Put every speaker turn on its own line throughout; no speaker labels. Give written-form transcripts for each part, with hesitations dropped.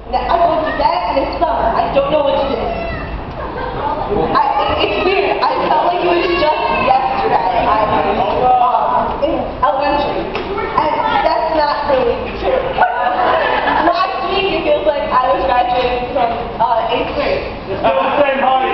I went to bed and it's summer. I don't know what to do. It's weird. I felt like it was just yesterday. I was in elementary. And that's not really true. Last week it feels like I was graduating from 8th grade.
It's not the same height.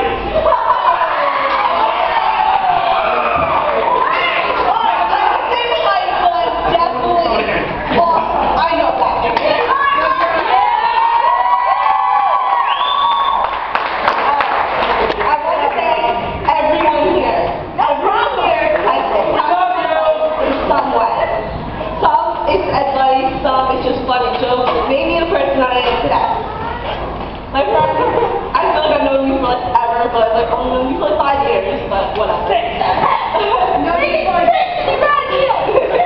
It's just funny jokes that made me the person I am today. My friend, I feel like I've known you for like ever, but like I've known you for like 5 years, but whatever. No, you're not you.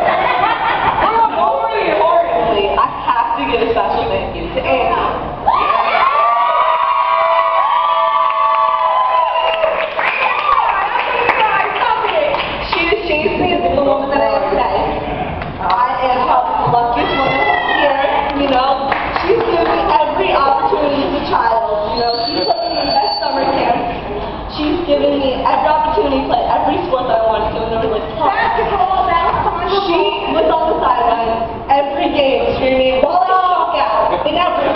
More importantly, I have to give a special thank you to Annie. She has changed me into the woman that I am today. I am probably the luckiest woman here, you know. She's given me every opportunity as a child, you know. She's put me in the best summer camp. She's given me every opportunity to play every sport that I wanted to, and there was like basketball, She was on the sidelines every game screaming while I struck out in every